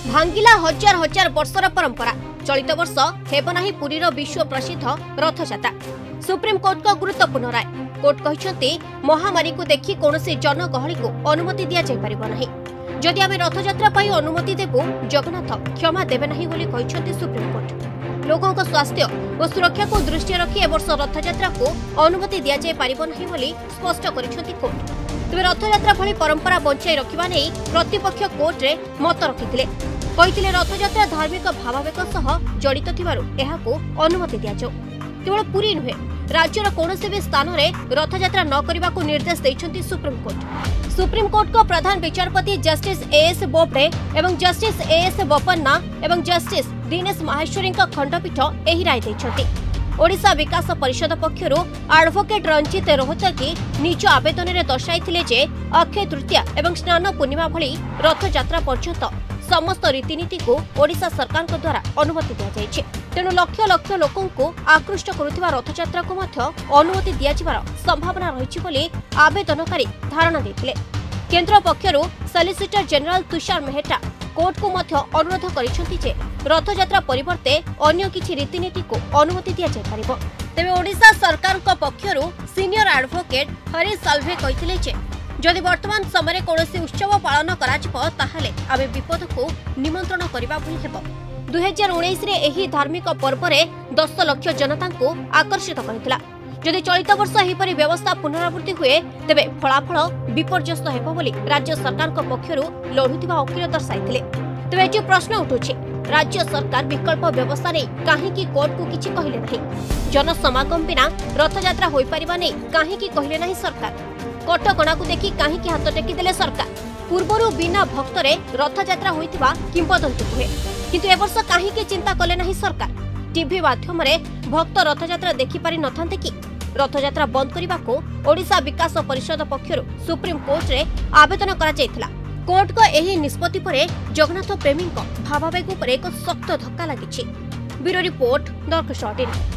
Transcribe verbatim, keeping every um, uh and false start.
भांगिला हजार हजार वर्षर परंपरा। चलित वर्ष हेब नाही पुरीर विश्व प्रसिद्ध रथयात्रा। सुप्रीम कोर्ट का गुरुत्वपूर्ण राय। कोर्ट कहते महामारी को देखि कौनसी जनगहली को अनुमति दिया जाय परिबो नाही। जदि आमे रथयात्रा पई अनुमति देबु जगन्नाथ क्षमा देबे नाही बोली कहछथि सुप्रीम कोर्ट। लोकों को स्वास्थ्य और सुरक्षा को दृष्टि रखी ए वर्ष रथयात्रा को अनुमति दिया जाय परिबो नाही बोली स्पष्ट करिसथि कोर्ट। तेबे रथयात्रा भली परंपरा बंचाई रखिबा नै प्रतिपक्ष कोर्ट रे मत रखिथिले। कहिथिले रथयात्रा धार्मिक भावावेग सह जड़ित थिबारु एहाको अनुमति दिया जाऊ। केवल पुरी नुहे राज्यर कौनसी भी स्थान में रथयात्रा न करने को निर्देश देइछन्ति सुप्रीम कोर्ट। सुप्रीम कोर्ट को प्रधान विचारपति जस्टिस एएस बोबडे एवं जस्टिस एएस बोपन्ना एवं जस्टिस दिनेश माहेश्वरी खंडपीठ एही राय देइछन्ति। ओडिशा विकास परिषद पक्षरु एडवोकेट रंजित रोहतगी निज आवेदन में दर्शाइथिले जे अक्षय तृतीया एवं स्नान पूर्णिमा भली रथयात्रा पर्यंत समस्त रीतिनीति को ओडिशा सरकार द्वारा अनुमति दिया जायछि। तेणु लक्ष लक्ष लोकों को आकृष्ट करुथिबा रथयात्रा को मध्य अनुमति दिया जिबार संभावना रहिछि बोली आवेदनकारी धारणा देथिले। केंद्र पक्षरु solicitor general Tushar Mehta court को मध्य अनुरोध करिसेंति जे रथयात्रा परिवर्ते अन्य किछि रीतिनीति को अनुमति दिया जाय परिबो। तेबे ओडिशा सरकार को पक्षरु सीनियर एडवोकेट हरीश साल्वे कहिथिले जे जदि वर्तमान समय कौनसी उत्सव पालन करा ताहले आमे विपद को निमंत्रण करबा भली हेबो। दो हज़ार उन्नीस रे एही धार्मिक पर्व रे दस लाख जनता को आकर्षित करथिला। जदि चलित वर्ष एहीपरि व्यवस्था पुनरावृत्ति हुए तेबे फलाफल विपर्यस्त हेबो बोली राज्य सरकार को पक्षरु लढुथिबा वकील दर्शाइथिले। तेबे एठी प्रश्न उठुछि राज्य सरकार विकल्प व्यवस्था नै काहेकि कोर्ट को किछि कहिले नाही। जनसमागम बिना रथयात्रा होई परिबा नै काहेकि कहिले नाही सरकार। कटकणा को देखि काहेकि हाथ टेकी देले सरकार। पूर्वरु बिना भक्तरे रथयात्रा होइतिबा किंवदंती हुए किंतु ए वर्ष काहेकि चिंता कले नाही सरकार। टीवी माध्यम रे भक्त रथयात्रा देखि पारि नथांते कि रथयात्रा बंद करबा को ओडिशा विकास परिषद पक्षरु सुप्रीम कोर्ट रे आवेदन करा जायथिला। कोर्ट को एही निष्पत्ति परे जगन्नाथ प्रेमी भावावेग पर एक सख्त धक्का लागिछि। ब्यूरो रिपोर्ट दर्पण।